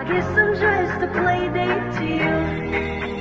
guess I'm just a play date to you.